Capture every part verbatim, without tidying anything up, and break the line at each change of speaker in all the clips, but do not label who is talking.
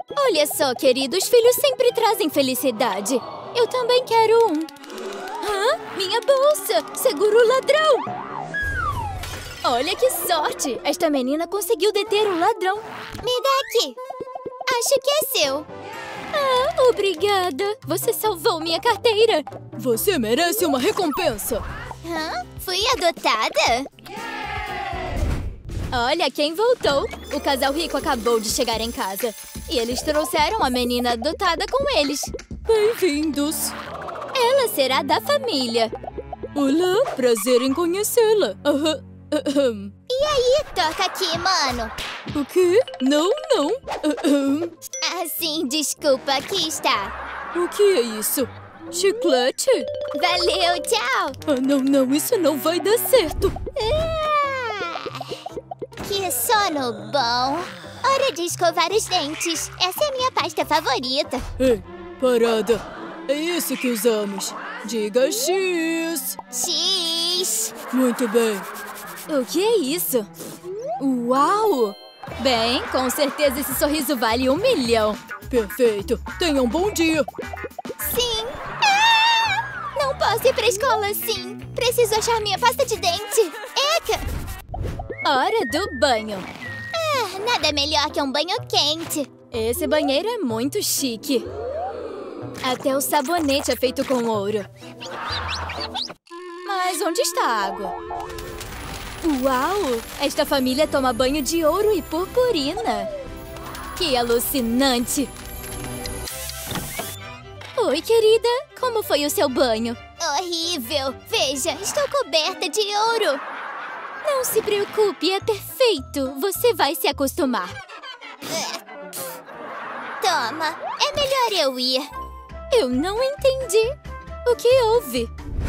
Olha só, querido, os filhos sempre trazem felicidade. Eu também quero um. Hã? Minha bolsa! Segura o ladrão! Olha que sorte! Esta menina conseguiu deter o ladrão.
Me dá aqui. Acho que é seu.
Ah, obrigada. Você salvou minha carteira.
Você merece uma recompensa.
Hã? Fui adotada?
Olha quem voltou. O casal rico acabou de chegar em casa. E eles trouxeram a menina adotada com eles.
Bem-vindos.
Ela será da família.
Olá, prazer em conhecê-la. Aham. Ahem.
E aí, toca aqui, mano.
O quê? Não, não. Ahem.
Ah, sim, desculpa, aqui está.
O que é isso? Chiclete?
Valeu, tchau.
Ah, não, não, isso não vai dar certo.
Ah, que sono bom. Hora de escovar os dentes. Essa é a minha pasta favorita.
Ei, parada. É isso que usamos. Diga X.
X.
Muito bem.
O que é isso? Uau! Bem, com certeza esse sorriso vale um milhão.
Perfeito. Tenha um bom dia.
Sim. Ah, não posso ir pra escola assim. Preciso achar minha pasta de dente. Eca!
Hora do banho.
Ah, nada melhor que um banho quente.
Esse banheiro é muito chique. Até o sabonete é feito com ouro. Mas onde está a água? Uau! Esta família toma banho de ouro e purpurina. Que alucinante! Oi, querida. Como foi o seu banho?
Horrível. Veja, estou coberta de ouro.
Não se preocupe, é perfeito. Você vai se acostumar.
Toma, é melhor eu ir.
Eu não entendi. O que houve?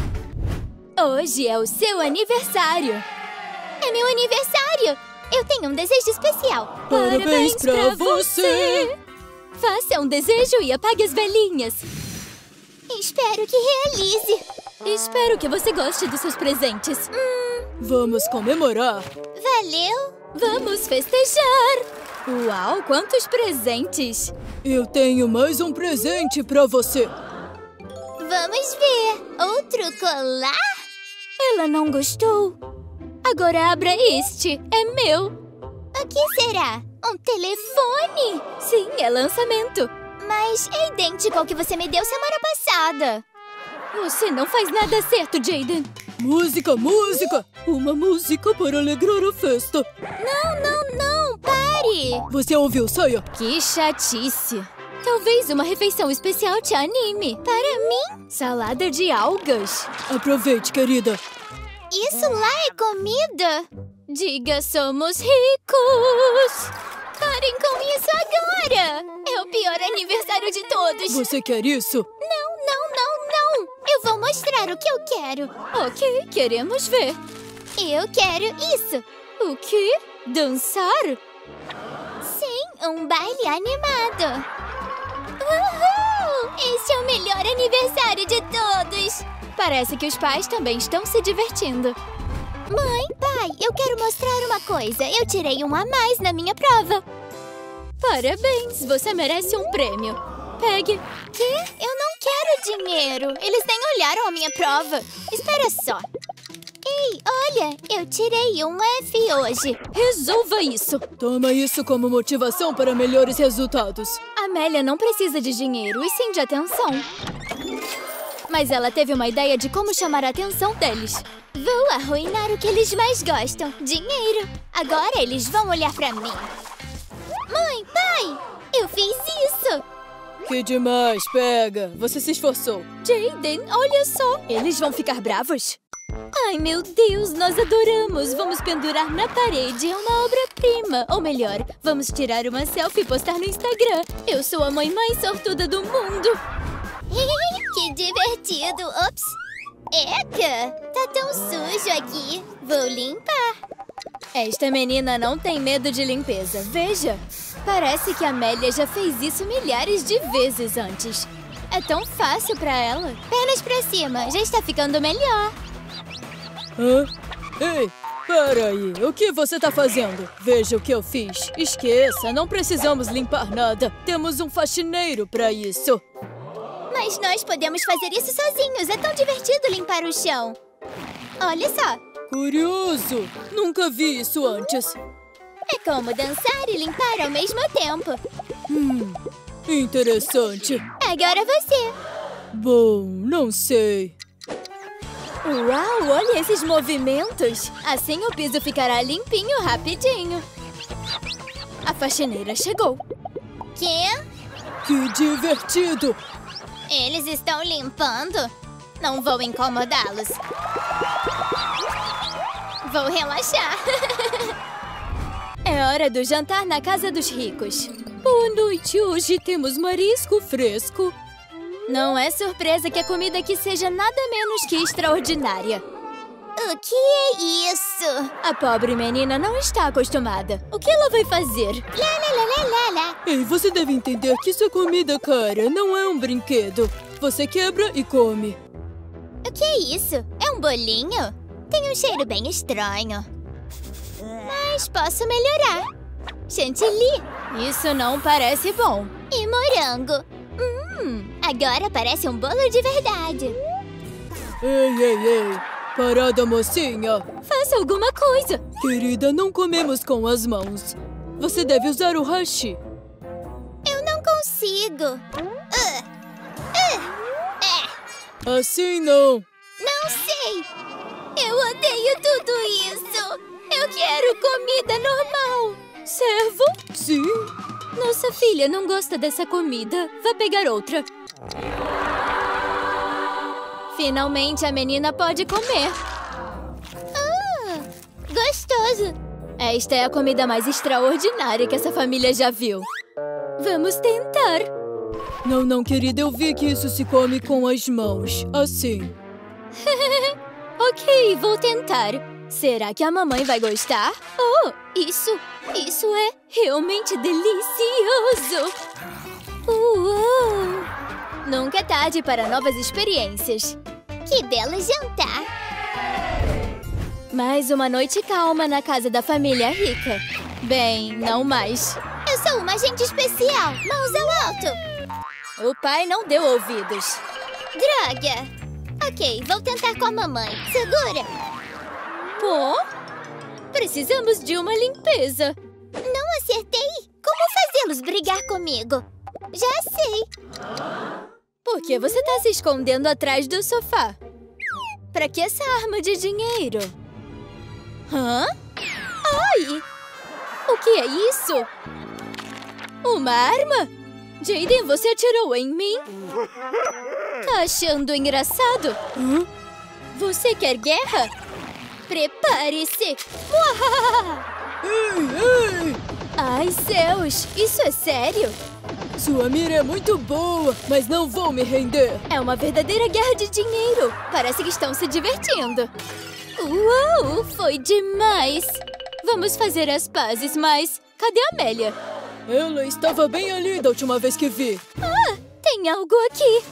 Hoje é o seu aniversário.
É meu aniversário. Eu tenho um desejo especial.
Parabéns pra você.
Faça um desejo e apague as velhinhas.
Espero que realize.
Espero que você goste dos seus presentes.
Hum,
Vamos comemorar.
valeu.
Vamos festejar. Uau, quantos presentes.
Eu tenho mais um presente pra você.
Vamos ver. Outro colar?
Ela não gostou. Agora abra este. É meu.
O que será? Um telefone?
Sim, é lançamento.
Mas é idêntico ao que você me deu semana passada.
Você não faz nada certo, Jaden.
Música, música! Uma música para alegrar a festa.
Não, não, não. Pare.
Você ouviu, Saia?
Que chatice. Talvez uma refeição especial te anime.
Para mim?
Salada de algas.
Aproveite, querida.
Isso lá é comida?
Diga, somos ricos.
Parem com isso agora. É o pior aniversário de todos.
Você quer isso?
Não, não, não, não. Eu vou mostrar o que eu quero.
Ok, queremos ver.
Eu quero isso.
O quê? Dançar?
Sim, um baile animado. Uhul! Esse é o melhor aniversário de todos.
Parece que os pais também estão se divertindo.
Mãe, pai, eu quero mostrar uma coisa. Eu tirei um a mais na minha prova.
Parabéns, você merece um prêmio. Pegue.
Quê? Eu não quero dinheiro. Eles nem olharam a minha prova. Espera só. Ei, olha, eu tirei um F hoje.
Resolva isso.
Toma isso como motivação para melhores resultados.
Amélia não precisa de dinheiro, e sim de atenção. Mas ela teve uma ideia de como chamar a atenção deles.
Vou arruinar o que eles mais gostam, dinheiro. Agora eles vão olhar pra mim. Mãe, pai, eu fiz isso.
Que demais, pega. Você se esforçou.
Jaden, olha só. Eles vão ficar bravos? Ai, meu Deus, nós adoramos. Vamos pendurar na parede. É uma obra-prima. Ou melhor, vamos tirar uma selfie e postar no Instagram. Eu sou a mãe mais sortuda do mundo.
Que divertido. Ops. Eca, tá tão sujo aqui. Vou limpar.
Esta menina não tem medo de limpeza. Veja. Parece que a Amélia já fez isso milhares de vezes antes. É tão fácil pra ela.
Pernas pra cima, já está ficando melhor.
Hã? Ei, Peraí, o que você tá fazendo? Veja o que eu fiz. Esqueça, não precisamos limpar nada. Temos um faxineiro pra isso.
Mas nós podemos fazer isso sozinhos. É tão divertido limpar o chão. Olha só.
Curioso! Nunca vi isso antes.
É como dançar e limpar ao mesmo tempo.
Hum, interessante.
Agora você.
Bom, não sei.
Uau, olha esses movimentos! Assim o piso ficará limpinho rapidinho. A faxineira chegou.
Quê?
Que divertido!
Eles estão limpando? Não vou incomodá-los. Vou relaxar.
É hora do jantar na casa dos ricos.
Boa noite, hoje temos marisco fresco.
Não é surpresa que a comida aqui seja nada menos que extraordinária.
O que é isso?
A pobre menina não está acostumada. O que ela vai fazer?
Lá, lá, lá, lá, lá, lá.
Ei, você deve entender que isso é comida, cara. Não é um brinquedo. Você quebra e come.
O que é isso? É um bolinho? Tem um cheiro bem estranho. Mas posso melhorar. Chantilly.
Isso não parece bom.
E morango. Hum, agora parece um bolo de verdade.
Ei, ei, ei. Parada, mocinha.
Faça alguma coisa.
Querida, não comemos com as mãos. Você deve usar o hashi.
Eu não consigo. Uh, uh, é.
Assim não.
Não sei. Eu odeio tudo isso. Eu quero comida normal.
Servo?
Sim.
Nossa filha não gosta dessa comida. Vá pegar outra. Finalmente a menina pode comer.
Ah, gostoso.
Esta é a comida mais extraordinária que essa família já viu. Vamos tentar.
Não, não, querida. Eu vi que isso se come com as mãos. Assim.
Ok, vou tentar. Será que a mamãe vai gostar? Oh, isso, isso é realmente delicioso! Uou! Nunca é tarde para novas experiências.
Que belo jantar!
Mais uma noite calma na casa da família rica. Bem, não mais.
Eu sou uma agente especial! Mãos ao alto!
O pai não deu ouvidos.
Droga! Ok, vou tentar com a mamãe. Segura!
Pô? Precisamos de uma limpeza.
Não acertei? Como fazê-los brigar comigo? Já sei.
Por que você está se escondendo atrás do sofá? Para que essa arma de dinheiro? Hã? Ai! O que é isso? Uma arma? Jaden, você atirou em mim? Tá achando engraçado?
Hã?
Você quer guerra? Prepare-se!
Ei, ei!
Ai, céus! Isso é sério?
Sua mira é muito boa, mas não vou me render.
É uma verdadeira guerra de dinheiro. Parece que estão se divertindo. Uau! Foi demais! Vamos fazer as pazes, mas cadê a Amélia?
Ela estava bem ali da última vez que vi.
Ah! Tem algo aqui!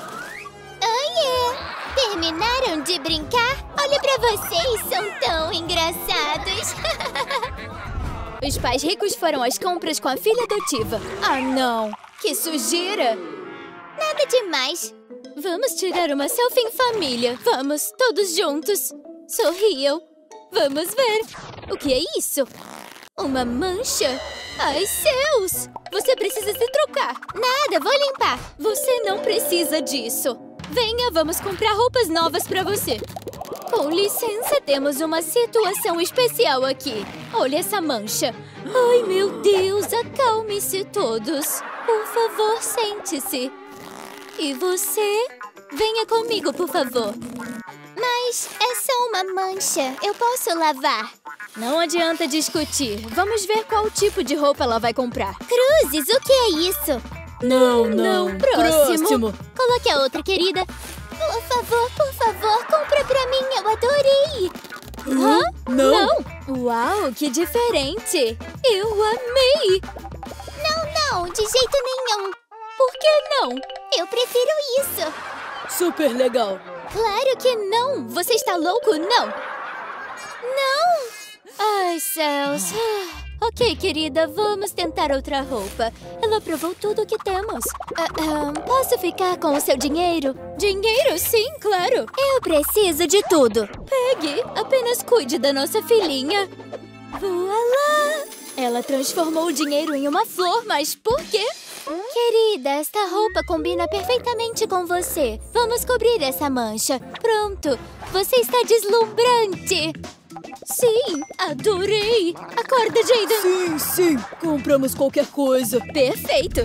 Oiê! Terminaram de brincar? Olha pra vocês, são tão engraçados!
Os pais ricos foram às compras com a filha adotiva. Ah, não! Que sujeira!
Nada demais.
Vamos tirar uma selfie em família. Vamos, todos juntos. Sorriam. Vamos ver. O que é isso? Uma mancha? Ai, céus! Você precisa se trocar.
Nada, vou limpar.
Você não precisa disso. Venha, vamos comprar roupas novas pra você. Com licença, temos uma situação especial aqui. Olha essa mancha. Ai, meu Deus, acalme-se todos. Por favor, sente-se. E você? Venha comigo, por favor.
Mas é só uma mancha. Eu posso lavar.
Não adianta discutir. Vamos ver qual tipo de roupa ela vai comprar.
Cruzes, o que é isso?
Não, não.
Não, próximo.
Próximo.
Coloque a outra, querida. Por favor, por favor, compra pra mim. Eu adorei.
Hã?
Não.
Não? Uau, que diferente. Eu amei.
Não, não, de jeito nenhum.
Por que não?
Eu prefiro isso.
Super legal.
Claro que não. Você está louco? Não.
Não.
Ai, céus. Ok, querida, vamos tentar outra roupa. Ela provou tudo o que temos. Ah, ah, posso ficar com o seu dinheiro? Dinheiro? Sim, claro.
Eu preciso de tudo.
Pegue, apenas cuide da nossa filhinha. Voilá! Ela transformou o dinheiro em uma flor, mas por quê?
Querida, esta roupa combina perfeitamente com você.
Vamos cobrir essa mancha. Pronto, você está deslumbrante. Sim, adorei. Acorda, Jaden.
Sim, sim. Compramos qualquer coisa.
Perfeito.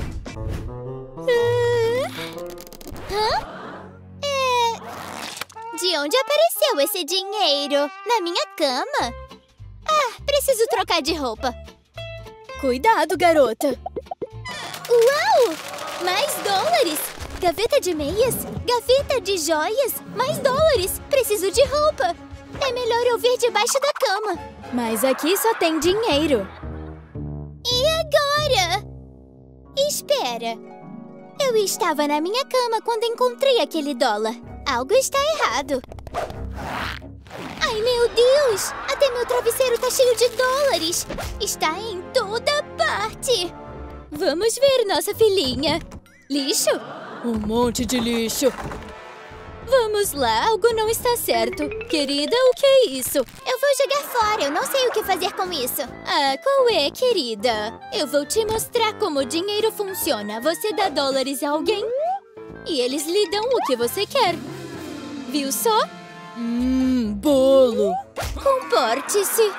Hã? É... De onde apareceu esse dinheiro? Na minha cama? Ah, preciso trocar de roupa.
Cuidado, garota.
Uau! Mais dólares! Gaveta de meias? Gaveta de joias? Mais dólares! Preciso de roupa! É melhor eu vir debaixo da cama.
Mas aqui só tem dinheiro.
E agora? Espera. Eu estava na minha cama quando encontrei aquele dólar. Algo está errado. Ai, meu Deus! Até meu travesseiro tá cheio de dólares! Está em toda parte!
Vamos ver nossa filhinha. Lixo?
Um monte de lixo.
Vamos lá, algo não está certo. Querida, o que é isso?
Eu vou jogar fora, eu não sei o que fazer com isso.
Ah, qual é, querida? Eu vou te mostrar como o dinheiro funciona. Você dá dólares a alguém e eles lhe dão o que você quer. Viu só?
Hum, bolo.
Comporte-se.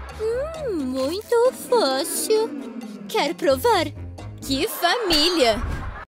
Hum, muito fácil. Quer provar? Que família!